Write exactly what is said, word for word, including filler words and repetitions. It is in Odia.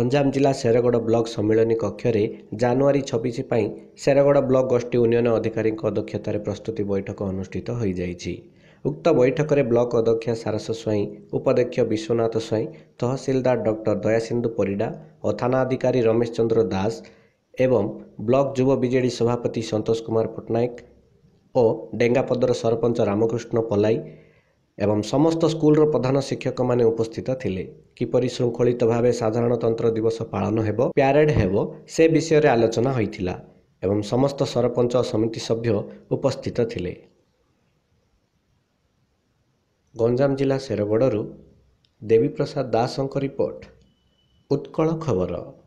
ଗଞ୍ଜାମ ଜିଲ୍ଲା ଶେରଗଡ଼ ବ୍ଲକ ସମ୍ମିଳନୀ କକ୍ଷରେ ଜାନୁଆରୀ ଛବିଶ ପାଇଁ ଶେରଗଡ଼ ବ୍ଲକ ଗୋଷ୍ଠୀ ଉନ୍ନୟନ ଅଧିକାରୀଙ୍କ ଅଧ୍ୟକ୍ଷତାରେ ପ୍ରସ୍ତୁତି ବୈଠକ ଅନୁଷ୍ଠିତ ହୋଇଯାଇଛି। ଉକ୍ତ ବୈଠକରେ ବ୍ଲକ ଅଧ୍ୟକ୍ଷା ସାରସ ସ୍ୱାଇଁ, ଉପାଧ୍ୟକ୍ଷ ବିଶ୍ୱନାଥ ସ୍ୱାଇଁ, ତହସିଲଦାର ଡକ୍ଟର ଦୟାସିନ୍ଧୁ ପରିଡ଼ା ଓ ଥାନା ଅଧିକାରୀ ରମେଶ ଚନ୍ଦ୍ର ଦାସ ଏବଂ ବ୍ଲକ ଯୁବ ବିଜେଡି ସଭାପତି ସନ୍ତୋଷ କୁମାର ପଟ୍ଟନାୟକ ଓ ଡେଙ୍ଗାପଦର ସରପଞ୍ଚ ରାମକୃଷ୍ଣ ପଲାଇ ଏବଂ ସମସ୍ତ ସ୍କୁଲର ପ୍ରଧାନ ଶିକ୍ଷକମାନେ ଉପସ୍ଥିତ ଥିଲେ। କିପରି ଶୃଙ୍ଖଳିତ ଭାବେ ସାଧାରଣତନ୍ତ୍ର ଦିବସ ପାଳନ ହେବ, ପ୍ୟାରେଡ୍ ହେବ ସେ ବିଷୟରେ ଆଲୋଚନା ହୋଇଥିଲା ଏବଂ ସମସ୍ତ ସରପଞ୍ଚ ଓ ସମିତି ସଭ୍ୟ ଉପସ୍ଥିତ ଥିଲେ। ଗଞ୍ଜାମ ଜିଲ୍ଲା ଶେରଗଡ଼ରୁ ଦେବୀପ୍ରସାଦ ଦାସଙ୍କ ରିପୋର୍ଟ, ଉତ୍କଳ ଖବର।